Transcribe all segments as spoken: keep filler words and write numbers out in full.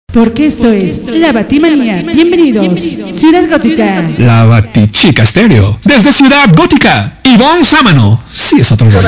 Porque esto es La Batimanía. Bienvenidos, Ciudad Gótica. La Batichica Estéreo. Desde Ciudad Gótica, Ivonne Sámano. Sí, es otro rollo.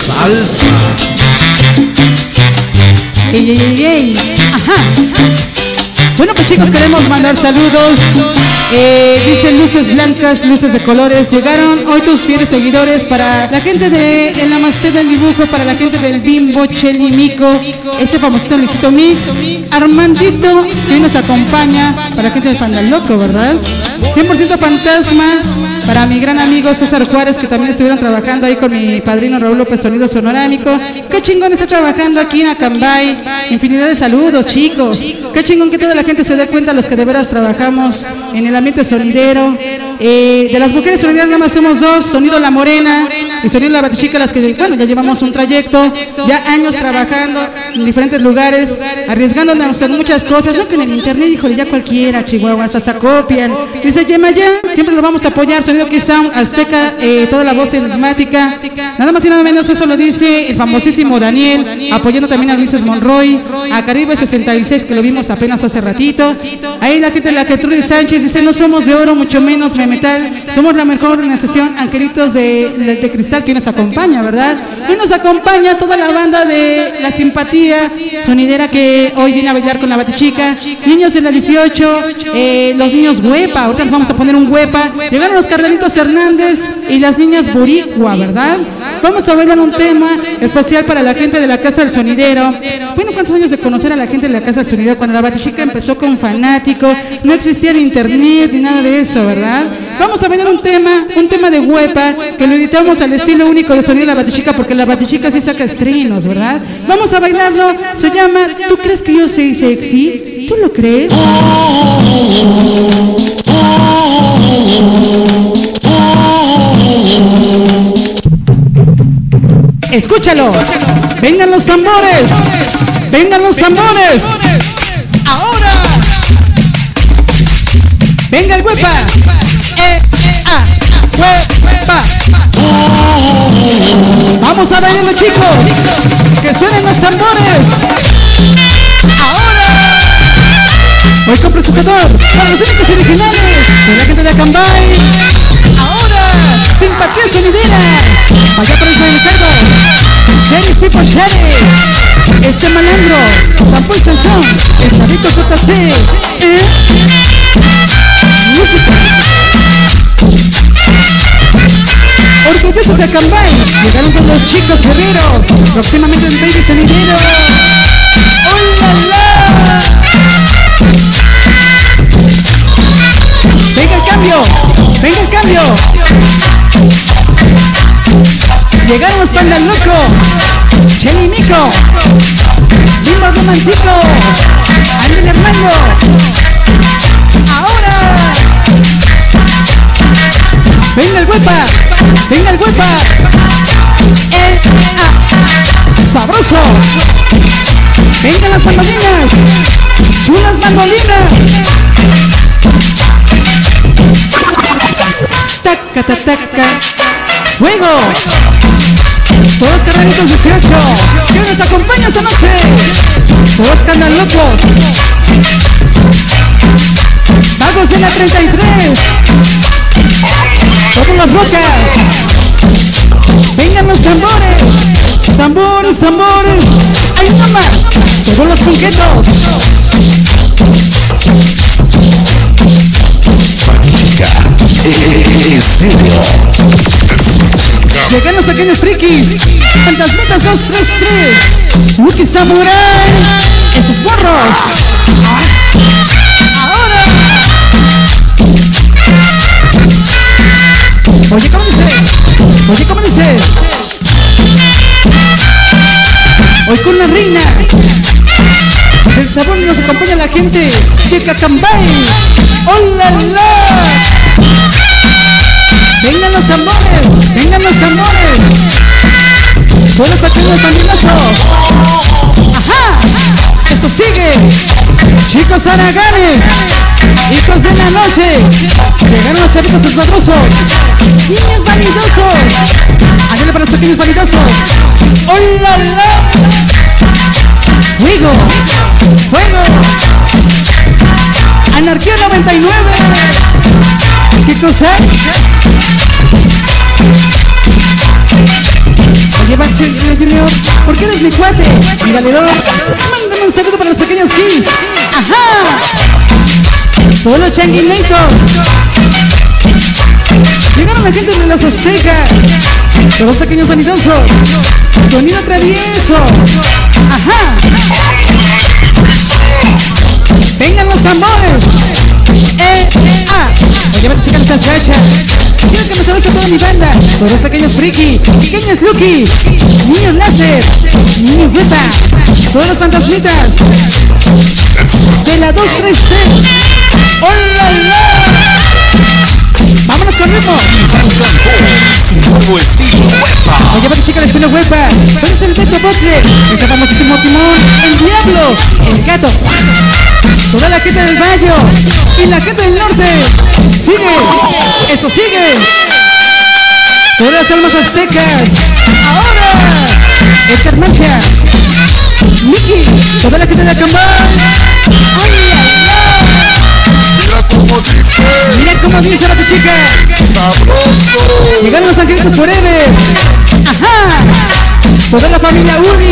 Ey, ey, ey, ey. Ajá. Bueno, pues chicos, queremos mandar saludos. Eh, dicen luces blancas, luces de colores. Llegaron hoy tus fieles seguidores. Para la gente de El Namaste del Dibujo, para la gente del Bimbo, Cheli, Mico, ese famosito Luisito Mix, Armandito, que hoy nos acompaña. Para la gente del Panda Loco, ¿verdad? cien por ciento fantasmas. Para mi gran amigo César Juárez, que también estuvieron trabajando ahí con mi padrino Raúl López, sonido sonorámico. Qué chingón está trabajando aquí en Acambay. Infinidad de saludos, chicos. Qué chingón que toda la gente se dé cuenta, los que de veras trabajamos en el ambiente sonidero. Eh, de las mujeres sonideras nada más somos dos, Sonido La Morena y Sonido La Batichica, las que, bueno, ya llevamos un trayecto, ya años trabajando en diferentes lugares, arriesgándonos en muchas cosas. No es que en el internet, híjole, ya cualquiera, chihuahuas, hasta copian. Dice Yema, ya, siempre lo vamos a apoyar. Sonido Kiss Sound, Azteca, eh, toda la voz enigmática. Nada más y nada menos, eso lo dice el famosísimo Daniel, apoyando también a Ulises Monroy, a Caribe sesenta y seis, que lo vimos apenas hace ratito. Ahí la gente de la Gertrudis Sánchez dice, no somos de oro, mucho menos metal, somos la mejor organización, Angelitos de, de, de Cristal, que nos acompaña, ¿verdad? Hoy nos acompaña toda la banda de La Simpatía sonidera, que hoy viene a bailar con la Batichica. Niños de la dieciocho, eh, los niños huepa, ahorita nos vamos a poner un huepa. Llegaron los Carnalitos Hernández y las niñas boricua, ¿verdad? Vamos a bailar un tema especial para la gente de la Casa del Sonidero. Bueno, ¿cuántos años de conocer a la gente de la Casa del Sonidero? Cuando la Batichica empezó con Fanático, no existía el internet ni nada de eso, ¿verdad? Vamos a bailar un tema, un tema de huepa, que lo editamos al estilo único de Sonido de la Batichica, porque la Batichica sí saca estrenos, ¿verdad? Vamos a bailarlo, se llama ¿Tú crees que yo soy sexy? ¿Tú lo crees? Escúchalo. Vengan los tambores. Vengan los tambores. Ahora. Venga el huepa. Eh, ah, huepa. Vamos a bailarlo, chicos. Que suenen los tambores. Ahora. Hoy con procesador para los únicos originales de la gente de Acambay. Ahora, Simpatía Sonidera. Allá por el Ricardo. Sherry Tipo Sherry. Este malandro. Tampoco Sansón. El Chavito J C. ¿Eh? Música. Orgullosos de Acambay. Llegaron con los chicos guerreros. Próximamente el Baby Sonidero. ¡Hola! Venga el cambio, venga el cambio. Llegaron los Pandas Locos, Cheli Mico, Bimbo Romantico, Ángel Armando. Ahora. Venga el huepa, venga el huepa. Eh, ah, sabroso. Vengan las mandolinas, chulas mandolinas. Taca, taca, taca. Fuego. Todos Carnalitos dieciocho, que nos acompaña esta noche. Todos Pandas Locos. Vagos en la treinta y tres. Todas las rocas. Vengan los tambores. Tambores, tambores. ¡Hay una más! ¡Todos los punquetos! Batichica Estéreo. Llegan los pequeños frikis. Fantasmitas dos tres tres. Lucky Samurai. Esos borros. Ahora. Oye, ¿cómo dice? Oye, ¿cómo dice? Hoy con la reina el sabor nos acompaña la gente de Acambay. ¡Hola, la! Vengan los tambores, vengan los tambores. Todos los pequeños bandinazos. ¡Ajá! Esto sigue. Chicos araganes, hijos de la noche. Llegaron los chavitos escuadrosos. Niños vanidosos. Ayúdale para los pequeños vanidosos. ¡Hola, la! Fuego, fuego. Anarquía noventa y nueve. ¿Qué cosa? Oye, Junior, ¿por qué eres mi cuate? Mi valedor. Mándame un saludo para los pequeños Kiss. ¡Ajá! Todos los changuineitos. Llegaron la gente de los aztecas. Todos los pequeños vanidosos. Sonido travieso. ¡Ajá! Vengan los tambores. Eh, ah. Oye, vete a checar estas gachas. Quiero que me saludes a toda mi banda. Todos los pequeños friki, pequeños Lucky, niños láser, niños huepa, todos los fantasmitas de la dos tres T. ¡Hola, hola! ¡Vámonos con ritmo! Nuevo estilo huepa. Oye, vete a checar el estilo huepa. ¿Cuál es el Beto Butler? Este famosísimo timón, el diablo, el gato. Toda la gente del Valle y la gente del norte. Sigue, eso sigue. Todas las almas aztecas. Ahora, Esther Marcha, Miki, toda la gente de Acambay. Mira cómo dice. Mira cómo dice la chica. Sabroso. Llegaron los angelitos forever. Ajá. Toda la familia Uni.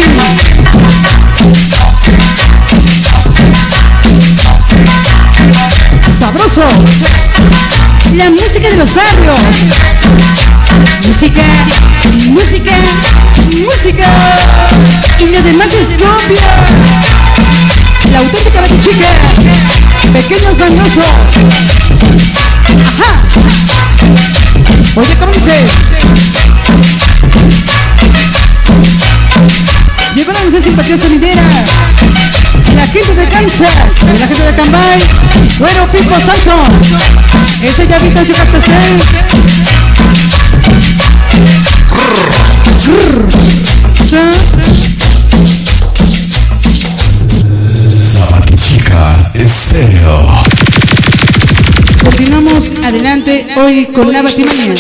Sabroso. La música de los barrios. Música, música, música. Y lo demás es copia. La auténtica batichica. Pequeños dañosos. Ajá. Oye, ¿cómo dice? Llegó la música simpatía sonidera. La gente de Kansas, la gente de Acambay, Güero, Pico, Samson, ese llavito es Yucatán. La Batichica Estéreo. Continuamos adelante hoy con la Batimania.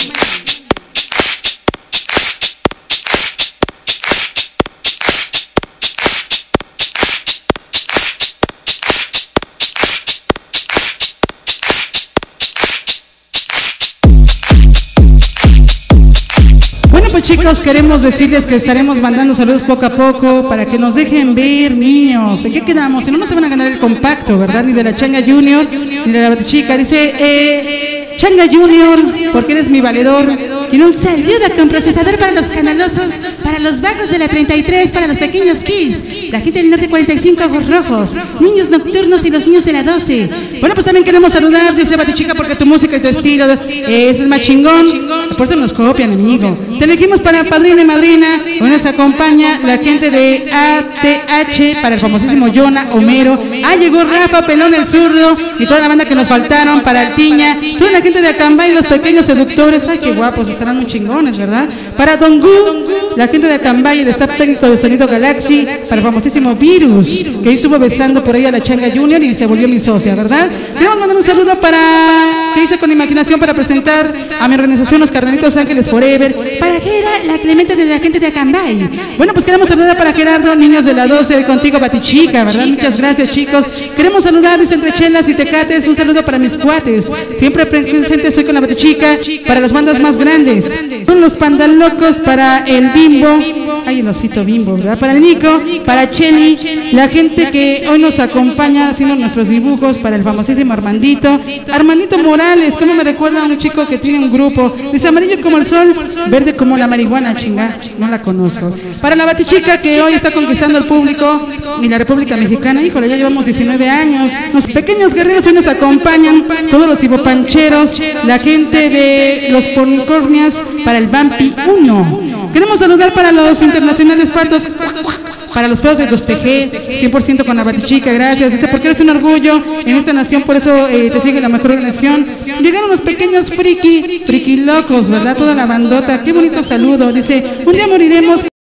Chicos, queremos decirles que estaremos mandando saludos poco a poco para que nos dejen ver, niños. ¿En qué quedamos? Si no, no se van a ganar el compacto, ¿verdad? Ni de la Changa Junior, ni de la Batichica. Dice, eh, Changa Junior, porque eres mi valedor. Quiero un saludo con procesador para los canalosos, para los vagos de la treinta y tres, para los pequeños Kiss, la gente del norte cuarenta y cinco, ojos rojos, niños nocturnos y los niños de la doce. Bueno, pues también queremos saludar, dice Batichica, porque tu música y tu estilo eh, es el más chingón. Por eso nos copian, amigo. Te elegimos para padrina y madrina. Hoy nos acompaña la gente de A T H, para el famosísimo Jonah, Homero. Ah, llegó Rafa, Pelón el zurdo, y toda la banda que nos faltaron, para Altiña, toda la gente de Acambay, los pequeños seductores. Ay, qué guapos, estarán muy chingones, ¿verdad? Para Don Gu, la gente de Acambay, el staff técnico de Sonido Galaxy, para el famosísimo Virus, que ahí estuvo besando por ahí a la Changa Junior y se volvió mi socia, ¿verdad? Queremos mandar un saludo para, que hice con imaginación para presentar a mi organización Los Carnalitos Ángeles Forever, para Gera, la Clemente de la gente de Acambay. Bueno, pues queremos saludar para Gerardo, niños de la doce, hoy contigo, Batichica, ¿verdad? Muchas gracias, chicos. Queremos saludarles entre chelas y tecates. Un saludo para mis cuates, siempre presentes hoy con la Batichica, para las bandas más grandes. Son los Pandalocos, para el Bimbo, ay, el osito Bimbo, ¿verdad? Para el Nico, para Cheli, la gente que hoy nos acompaña haciendo nuestros dibujos, para el famosísimo Armandito, Armandito Morales. ¿Cómo me recuerda a un chico que tiene un grupo? Dice amarillo como el sol, verde como la marihuana, chinga, no la conozco. Para la Batichica, que hoy está conquistando el público y la República Mexicana, híjole, ya llevamos diecinueve años. Los pequeños guerreros hoy nos acompañan, todos los ibopancheros, la gente de los Pornicornias, para el Vampi uno. Queremos saludar para los internacionales patos, para los feos de los T G, cien por ciento con la Batichica, gracias. Dice, porque eres un orgullo en esta nación, por eso eh, te sigue la mejor organización. Llegaron los pequeños friki, friki locos, ¿verdad? Toda la bandota, qué bonito saludo. Dice, un día moriremos